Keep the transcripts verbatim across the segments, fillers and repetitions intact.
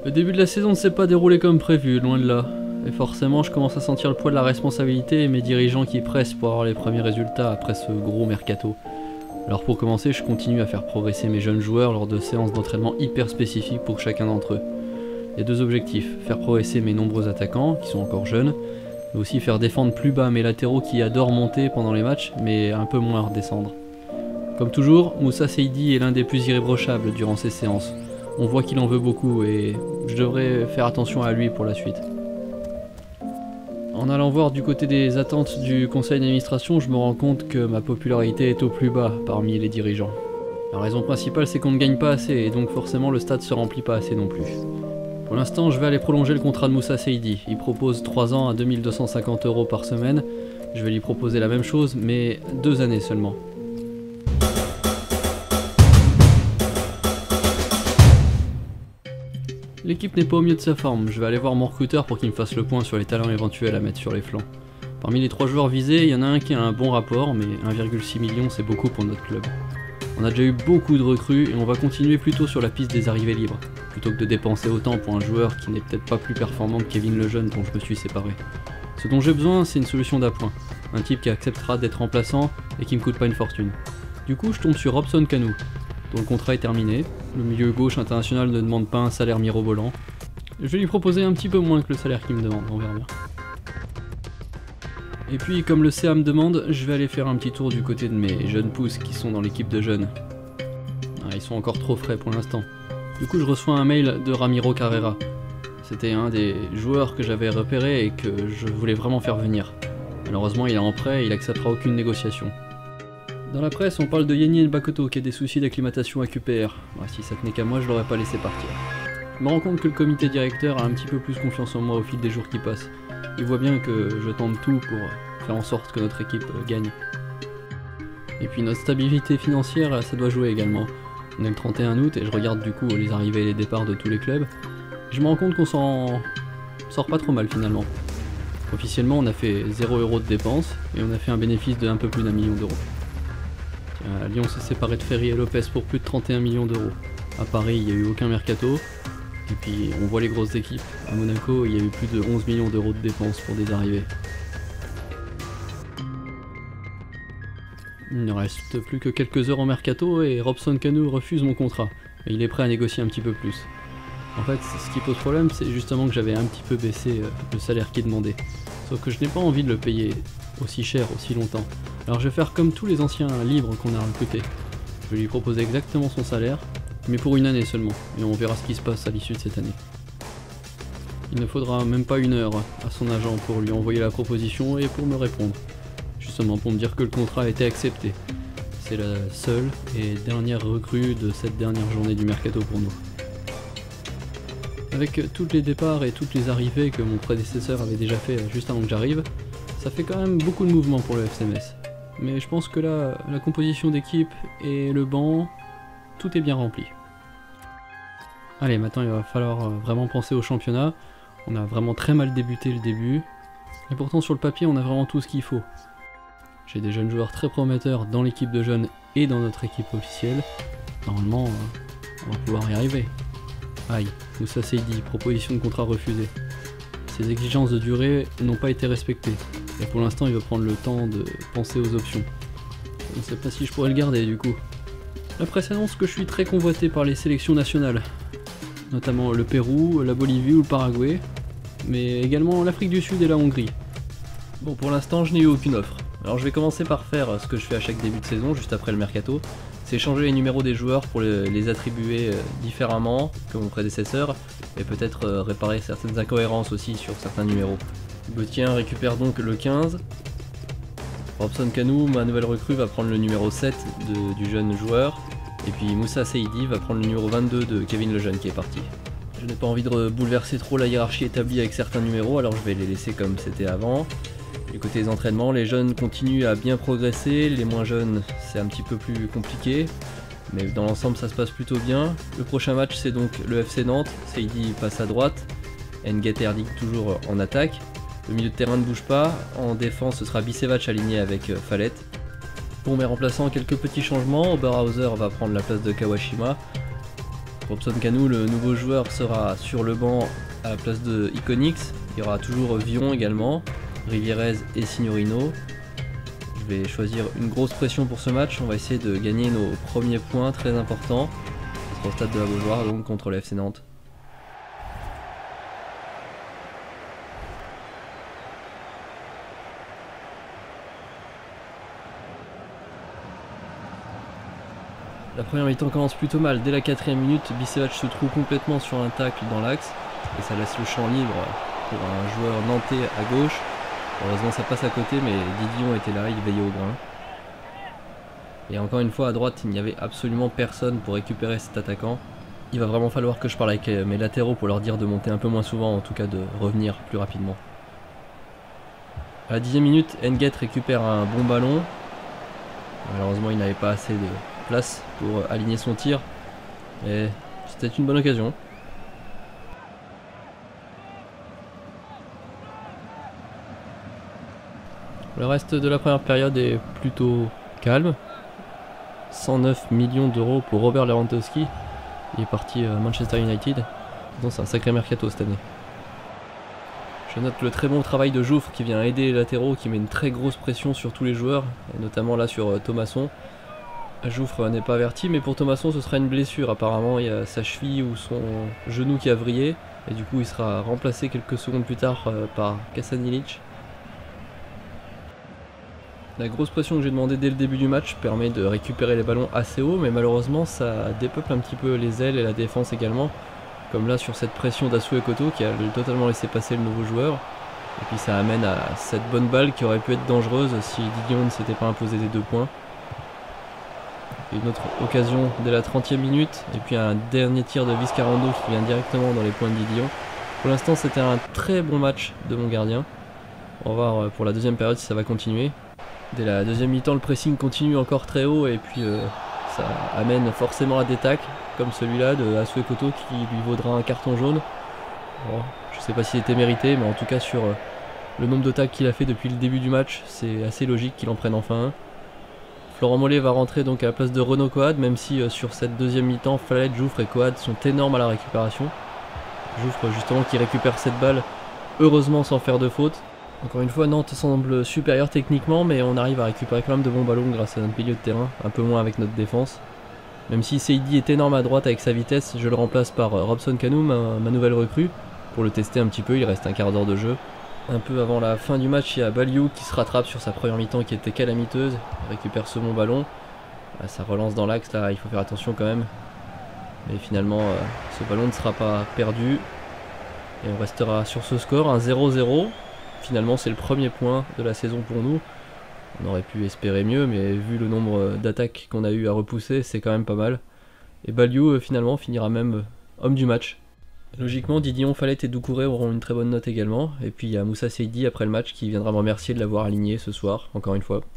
Le début de la saison ne s'est pas déroulé comme prévu, loin de là. Et forcément, je commence à sentir le poids de la responsabilité et mes dirigeants qui pressent pour avoir les premiers résultats après ce gros mercato. Alors pour commencer, je continue à faire progresser mes jeunes joueurs lors de séances d'entraînement hyper spécifiques pour chacun d'entre eux. Il y a deux objectifs, faire progresser mes nombreux attaquants, qui sont encore jeunes, mais aussi faire défendre plus bas mes latéraux qui adorent monter pendant les matchs, mais un peu moins redescendre. Comme toujours, Moussa Seydi est l'un des plus irréprochables durant ces séances. On voit qu'il en veut beaucoup et je devrais faire attention à lui pour la suite. En allant voir du côté des attentes du conseil d'administration, je me rends compte que ma popularité est au plus bas parmi les dirigeants. La raison principale, c'est qu'on ne gagne pas assez et donc forcément le stade se remplit pas assez non plus. Pour l'instant, je vais aller prolonger le contrat de Moussa Seydi. Il propose trois ans à deux mille deux cent cinquante euros par semaine. Je vais lui proposer la même chose, mais deux années seulement. L'équipe n'est pas au mieux de sa forme, je vais aller voir mon recruteur pour qu'il me fasse le point sur les talents éventuels à mettre sur les flancs. Parmi les trois joueurs visés, il y en a un qui a un bon rapport, mais un virgule six million c'est beaucoup pour notre club. On a déjà eu beaucoup de recrues et on va continuer plutôt sur la piste des arrivées libres, plutôt que de dépenser autant pour un joueur qui n'est peut-être pas plus performant que Kevin Lejeune dont je me suis séparé. Ce dont j'ai besoin, c'est une solution d'appoint, un type qui acceptera d'être remplaçant et qui me coûte pas une fortune. Du coup, je tombe sur Robson Kanu, dont le contrat est terminé. Le milieu gauche international ne demande pas un salaire mirobolant. Je vais lui proposer un petit peu moins que le salaire qu'il me demande, on verra bien. Et puis, comme le C A me demande, je vais aller faire un petit tour du côté de mes jeunes pousses qui sont dans l'équipe de jeunes. Ah, ils sont encore trop frais pour l'instant. Du coup, je reçois un mail de Ramiro Carrera. C'était un des joueurs que j'avais repéré et que je voulais vraiment faire venir. Malheureusement, il est en prêt et il acceptera aucune négociation. Dans la presse, on parle de Yenny Bakoto qui a des soucis d'acclimatation à Q P R. Ouais, si ça tenait qu'à moi, je l'aurais pas laissé partir. Je me rends compte que le comité directeur a un petit peu plus confiance en moi au fil des jours qui passent. Il voit bien que je tente tout pour faire en sorte que notre équipe gagne. Et puis notre stabilité financière, ça doit jouer également. On est le trente et un août et je regarde du coup les arrivées et les départs de tous les clubs. Je me rends compte qu'on s'en sort pas trop mal finalement. Officiellement, on a fait zéro euro de dépenses et on a fait un bénéfice de un peu plus d'un million d'euros. À Lyon s'est séparé de Ferry et Lopez pour plus de trente et un millions d'euros. À Paris, il n'y a eu aucun mercato. Et puis, on voit les grosses équipes. À Monaco, il y a eu plus de onze millions d'euros de dépenses pour des arrivées. Il ne reste plus que quelques heures au mercato et Robson Kanu refuse mon contrat. Et il est prêt à négocier un petit peu plus. En fait, ce qui pose problème, c'est justement que j'avais un petit peu baissé le salaire qui est demandé. Sauf que je n'ai pas envie de le payer aussi cher, aussi longtemps. Alors je vais faire comme tous les anciens libres qu'on a recrutés. Je vais lui proposer exactement son salaire, mais pour une année seulement, et on verra ce qui se passe à l'issue de cette année. Il ne faudra même pas une heure à son agent pour lui envoyer la proposition et pour me répondre. Justement pour me dire que le contrat a été accepté. C'est la seule et dernière recrue de cette dernière journée du mercato pour nous. Avec tous les départs et toutes les arrivées que mon prédécesseur avait déjà fait juste avant que j'arrive, ça fait quand même beaucoup de mouvements pour le F C Metz. Mais je pense que là, la composition d'équipe et le banc, tout est bien rempli. Allez, maintenant il va falloir vraiment penser au championnat. On a vraiment très mal débuté le début. Et pourtant sur le papier, on a vraiment tout ce qu'il faut. J'ai des jeunes joueurs très prometteurs dans l'équipe de jeunes et dans notre équipe officielle. Normalement, on va pouvoir y arriver. Aïe, Moussa Seydi, proposition de contrat refusée. Ses exigences de durée n'ont pas été respectées. Et pour l'instant, il veut prendre le temps de penser aux options. Je ne sais pas si je pourrais le garder du coup. La presse annonce que je suis très convoité par les sélections nationales. Notamment le Pérou, la Bolivie ou le Paraguay. Mais également l'Afrique du Sud et la Hongrie. Bon, pour l'instant, je n'ai eu aucune offre. Alors je vais commencer par faire ce que je fais à chaque début de saison, juste après le mercato. C'est changer les numéros des joueurs pour les attribuer différemment que mon prédécesseur. Et peut-être réparer certaines incohérences aussi sur certains numéros. Gauthier récupère donc le quinze. Robson Kanu, ma nouvelle recrue, va prendre le numéro sept de, du jeune joueur. Et puis Moussa Seydi va prendre le numéro vingt-deux de Kevin Lejeune qui est parti. Je n'ai pas envie de bouleverser trop la hiérarchie établie avec certains numéros, alors je vais les laisser comme c'était avant. Du côté des entraînements, les jeunes continuent à bien progresser, les moins jeunes c'est un petit peu plus compliqué. Mais dans l'ensemble ça se passe plutôt bien. Le prochain match c'est donc le F C Nantes, Seydi passe à droite, Nguet Erdik toujours en attaque. Le milieu de terrain ne bouge pas, en défense ce sera Bicevac aligné avec Fallet. Pour mes remplaçants, quelques petits changements, Oberhauser va prendre la place de Kawashima. Robson Kanu, le nouveau joueur, sera sur le banc à la place de Iconix. Il y aura toujours Vion également, Rivierez et Signorino. Je vais choisir une grosse pression pour ce match. On va essayer de gagner nos premiers points très importants. Ce sera au stade de la Beaujoire, donc contre le F C Nantes. La première mi-temps commence plutôt mal. Dès la quatrième minute, Bicevac se trouve complètement sur un tacle dans l'axe et ça laisse le champ libre pour un joueur nantais à gauche. Heureusement ça passe à côté, mais Didion était là, il veillait au grain. Et encore une fois à droite, il n'y avait absolument personne pour récupérer cet attaquant. Il va vraiment falloir que je parle avec mes latéraux pour leur dire de monter un peu moins souvent, en tout cas de revenir plus rapidement. À la dixième minute, Nget récupère un bon ballon. Malheureusement il n'avait pas assez de place pour aligner son tir, et c'était une bonne occasion. Le reste de la première période est plutôt calme. cent neuf millions d'euros pour Robert Lewandowski. Il est parti à Manchester United. C'est un sacré mercato cette année. Je note le très bon travail de Jouffre qui vient aider les latéraux, qui met une très grosse pression sur tous les joueurs, et notamment là sur Thomasson. Jouffre n'est pas averti, mais pour Thomasson ce sera une blessure. Apparemment il y a sa cheville ou son genou qui a vrillé, et du coup il sera remplacé quelques secondes plus tard euh, par Kasanilic. La grosse pression que j'ai demandé dès le début du match permet de récupérer les ballons assez haut, mais malheureusement ça dépeuple un petit peu les ailes et la défense également, comme là sur cette pression d'Asue Koto qui a totalement laissé passer le nouveau joueur. Et puis ça amène à cette bonne balle qui aurait pu être dangereuse si Didion ne s'était pas imposé des deux points. Une autre occasion dès la trentième minute, et puis un dernier tir de Vizcarrondo qui vient directement dans les points de Didion. Pour l'instant c'était un très bon match de mon gardien. On va voir pour la deuxième période si ça va continuer. Dès la deuxième mi-temps le pressing continue encore très haut, et puis euh, ça amène forcément à des tacles comme celui-là de Asue Koto qui lui vaudra un carton jaune. Bon, je sais pas s'il était mérité, mais en tout cas sur euh, le nombre de tacles qu'il a fait depuis le début du match, c'est assez logique qu'il en prenne enfin un. Florent Mollet va rentrer donc à la place de Renaud Coad, même si euh, sur cette deuxième mi-temps, Fallet, Jouffre et Coad sont énormes à la récupération. Jouffre justement qui récupère cette balle, heureusement sans faire de faute. Encore une fois, Nantes semble supérieur techniquement, mais on arrive à récupérer quand même de bons ballons grâce à notre milieu de terrain, un peu moins avec notre défense. Même si Seydi est énorme à droite avec sa vitesse, je le remplace par euh, Robson Kanu, ma, ma nouvelle recrue, pour le tester un petit peu. Il reste un quart d'heure de jeu. Un peu avant la fin du match, il y a Baliou qui se rattrape sur sa première mi-temps qui était calamiteuse. Il récupère ce bon ballon. Ça relance dans l'axe, là il faut faire attention quand même. Mais finalement, euh, ce ballon ne sera pas perdu. Et on restera sur ce score, un zéro zéro. Finalement, c'est le premier point de la saison pour nous. On aurait pu espérer mieux, mais vu le nombre d'attaques qu'on a eu à repousser, c'est quand même pas mal. Et Baliou, euh, finalement, finira même euh, homme du match. Logiquement, Didion, Fallet et Doucouré auront une très bonne note également. Et puis il y a Moussa Seydi après le match qui viendra me remercier de l'avoir aligné ce soir, encore une fois.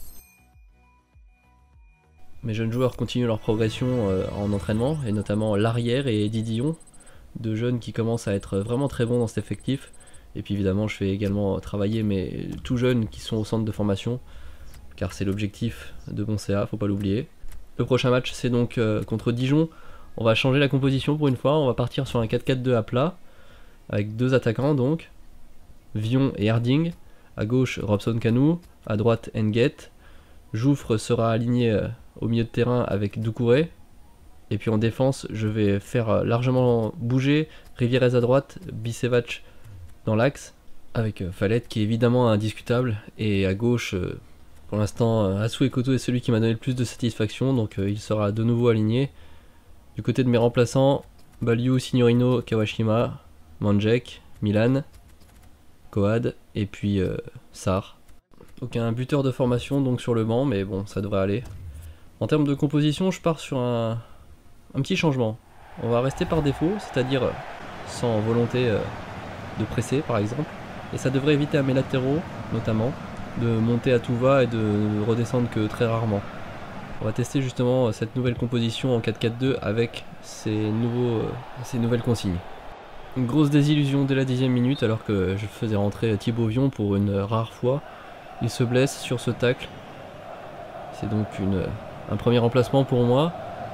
Mes jeunes joueurs continuent leur progression euh, en entraînement, et notamment l'arrière et Didion, deux jeunes qui commencent à être vraiment très bons dans cet effectif. Et puis évidemment, je fais également travailler mes tout jeunes qui sont au centre de formation, car c'est l'objectif de mon C A, faut pas l'oublier. Le prochain match, c'est donc euh, contre Dijon. On va changer la composition pour une fois, on va partir sur un quatre quatre deux à plat, avec deux attaquants donc, Vion et Herding, à gauche Robson Kanu, à droite Nget, Jouffre sera aligné euh, au milieu de terrain avec Doucouré, et puis en défense je vais faire euh, largement bouger Rivierez à droite, Bicevac dans l'axe, avec euh, Fallet qui est évidemment indiscutable, et à gauche euh, pour l'instant euh, Asue Koto est celui qui m'a donné le plus de satisfaction, donc euh, il sera de nouveau aligné. Du côté de mes remplaçants, Baliou, Signorino, Kawashima, Mandjek, Milan, Coad et puis euh, Sarr. Aucun buteur de formation donc sur le banc, mais bon, ça devrait aller. En termes de composition, je pars sur un, un petit changement. On va rester par défaut, c'est-à-dire sans volonté euh, de presser par exemple. Et ça devrait éviter à mes latéraux, notamment, de monter à tout va et de redescendre que très rarement. On va tester justement cette nouvelle composition en quatre quatre deux avec ces, nouveaux, euh, ces nouvelles consignes. Une grosse désillusion dès la dixième minute alors que je faisais rentrer Thibaut Vion pour une rare fois. Il se blesse sur ce tacle. C'est donc une, un premier remplacement pour moi.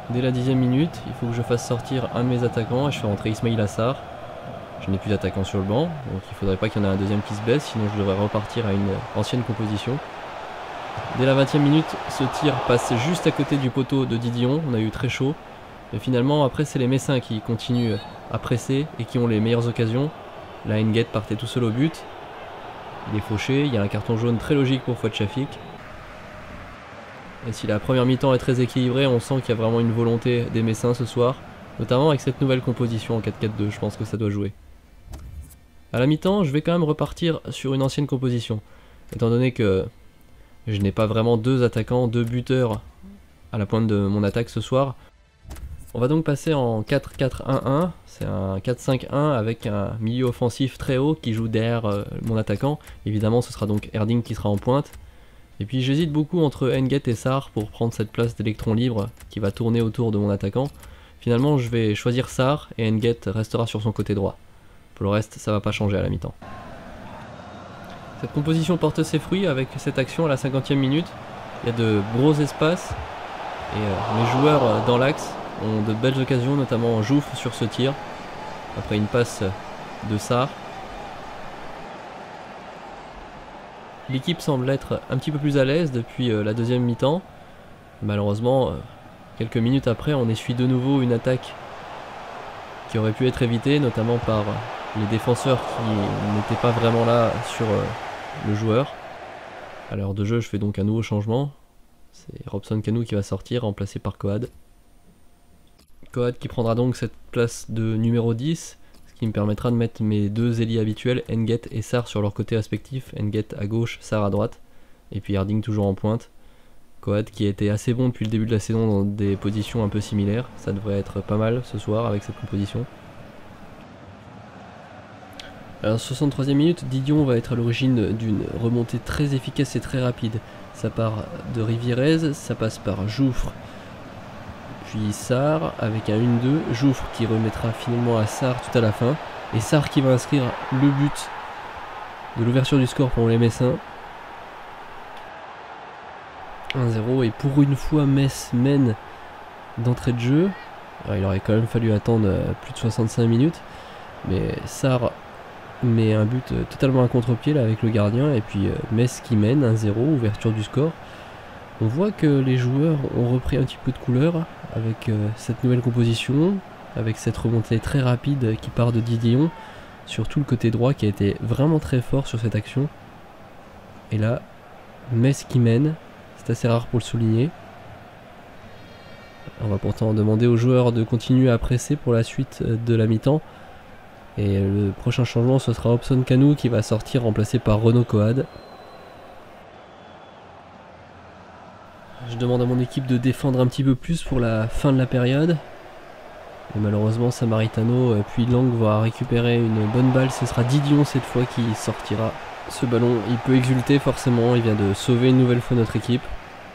Dès la dixième minute, il faut que je fasse sortir un de mes attaquants et je fais rentrer Ismail Assar. Je n'ai plus d'attaquant sur le banc, donc il faudrait pas qu'il y en ait un deuxième qui se blesse, sinon je devrais repartir à une ancienne composition. Dès la vingtième minute, ce tir passe juste à côté du poteau de Didion, on a eu très chaud. Et finalement, après, c'est les Messins qui continuent à presser et qui ont les meilleures occasions. Là, N'Guett partait tout seul au but. Il est fauché, il y a un carton jaune très logique pour Fouad Chafik. Et si la première mi-temps est très équilibrée, on sent qu'il y a vraiment une volonté des Messins ce soir. Notamment avec cette nouvelle composition en quatre quatre deux, je pense que ça doit jouer. À la mi-temps, je vais quand même repartir sur une ancienne composition. Étant donné que je n'ai pas vraiment deux attaquants, deux buteurs à la pointe de mon attaque ce soir. On va donc passer en quatre quatre un un, c'est un quatre cinq un avec un milieu offensif très haut qui joue derrière euh, mon attaquant. Évidemment ce sera donc Erding qui sera en pointe. Et puis j'hésite beaucoup entre N'Guett et Sarr pour prendre cette place d'électron libre qui va tourner autour de mon attaquant. Finalement je vais choisir Sarr et N'Guett restera sur son côté droit. Pour le reste ça va pas changer à la mi-temps. Cette composition porte ses fruits avec cette action à la cinquantième minute. Il y a de gros espaces et euh, mes joueurs euh, dans l'axe ont de belles occasions, notamment Jouff sur ce tir, après une passe de Sarr. L'équipe semble être un petit peu plus à l'aise depuis euh, la deuxième mi-temps. Malheureusement, euh, quelques minutes après, on essuie de nouveau une attaque qui aurait pu être évitée, notamment par les défenseurs qui n'étaient pas vraiment là sur euh, le joueur. À l'heure de jeu, je fais donc un nouveau changement. C'est Robson Kanu qui va sortir, remplacé par Coad. Coad qui prendra donc cette place de numéro dix, ce qui me permettra de mettre mes deux ailiers habituels, N'Guett et Sarr sur leur côté respectif, N'Guett à gauche, Sarr à droite, et puis Erding toujours en pointe. Coad qui a été assez bon depuis le début de la saison dans des positions un peu similaires, ça devrait être pas mal ce soir avec cette composition. Alors soixante-troisième minute, Didion va être à l'origine d'une remontée très efficace et très rapide. Ça part de Rivierez, ça passe par Jouffre, puis Sarr avec un un deux, Jouffre qui remettra finalement à Sarr tout à la fin, et Sarr qui va inscrire le but de l'ouverture du score pour les Messins. un zéro, et pour une fois Metz mène d'entrée de jeu. Alors, il aurait quand même fallu attendre plus de soixante-cinq minutes, mais Sarr met un but totalement à contre-pied là avec le gardien, et puis Metz qui mène un zéro, ouverture du score. On voit que les joueurs ont repris un petit peu de couleur avec euh, cette nouvelle composition, avec cette remontée très rapide qui part de Didion sur tout le côté droit qui a été vraiment très fort sur cette action. Et là, Metz qui mène, c'est assez rare pour le souligner. On va pourtant demander aux joueurs de continuer à presser pour la suite de la mi-temps. Et le prochain changement, ce sera Robson Kanu qui va sortir, remplacé par Renaud Coad. Je demande à mon équipe de défendre un petit peu plus pour la fin de la période. Et malheureusement, Samaritano puis Lang va récupérer une bonne balle. Ce sera Didion cette fois qui sortira ce ballon. Il peut exulter forcément, il vient de sauver une nouvelle fois notre équipe.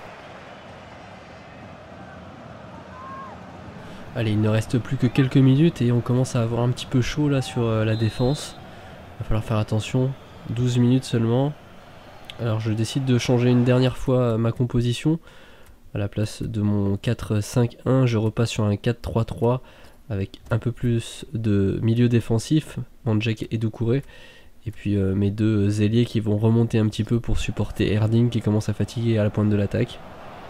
Allez, il ne reste plus que quelques minutes et on commence à avoir un petit peu chaud là sur euh, la défense. Il va falloir faire attention, douze minutes seulement. Alors je décide de changer une dernière fois ma composition. À la place de mon quatre cinq un, je repasse sur un quatre trois trois avec un peu plus de milieu défensif, Mandjek et Doucouré. Et puis euh, mes deux ailiers qui vont remonter un petit peu pour supporter Erding qui commence à fatiguer à la pointe de l'attaque.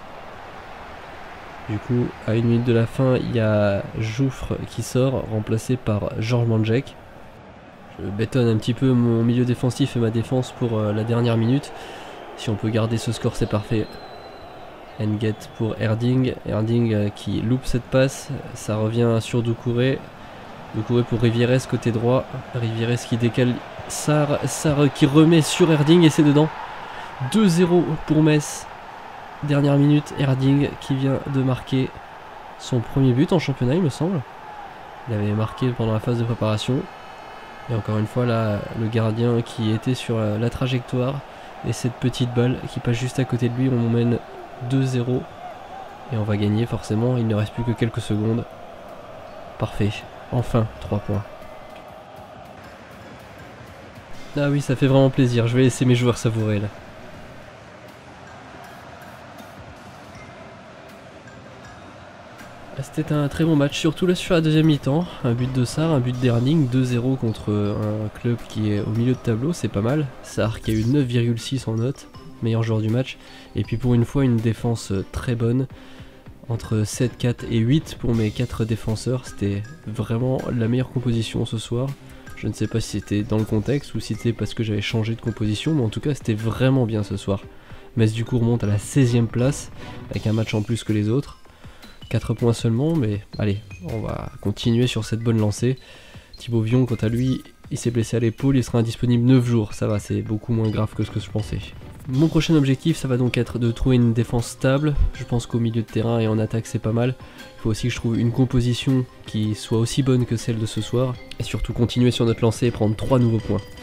Du coup, à une minute de la fin, il y a Jouffre qui sort, remplacé par Georges Mandjek. Je bétonne un petit peu mon milieu défensif et ma défense pour euh, la dernière minute. Si on peut garder ce score, c'est parfait. N'Guett pour Erding. Erding euh, qui loupe cette passe. Ça revient sur Doucouré. Doucouré pour Rivierez côté droit. Rivierez qui décale Sarr. Sarr qui remet sur Erding et c'est dedans. deux zéro pour Metz. Dernière minute, Erding qui vient de marquer son premier but en championnat, il me semble. Il avait marqué pendant la phase de préparation. Et encore une fois, là, le gardien qui était sur la, la trajectoire. Et cette petite balle qui passe juste à côté de lui, on mène deux zéro. Et on va gagner forcément, il ne reste plus que quelques secondes. Parfait, enfin trois points. Ah oui, ça fait vraiment plaisir, je vais laisser mes joueurs savourer là. C'était un très bon match, surtout là sur la deuxième mi-temps. Un but de Sarr, un but d'Erling, deux zéro contre un club qui est au milieu de tableau, c'est pas mal. Sarr qui a eu neuf virgule six en note, meilleur joueur du match. Et puis pour une fois une défense très bonne, entre sept, quatre et huit pour mes quatre défenseurs. C'était vraiment la meilleure composition ce soir. Je ne sais pas si c'était dans le contexte ou si c'était parce que j'avais changé de composition, mais en tout cas c'était vraiment bien ce soir. Metz du coup remonte à la seizième place, avec un match en plus que les autres. quatre points seulement, mais allez, on va continuer sur cette bonne lancée. Thibaut Vion, quant à lui, il s'est blessé à l'épaule, il sera indisponible neuf jours, ça va, c'est beaucoup moins grave que ce que je pensais. Mon prochain objectif, ça va donc être de trouver une défense stable. Je pense qu'au milieu de terrain et en attaque, c'est pas mal. Il faut aussi que je trouve une composition qui soit aussi bonne que celle de ce soir. Et surtout continuer sur notre lancée et prendre trois nouveaux points.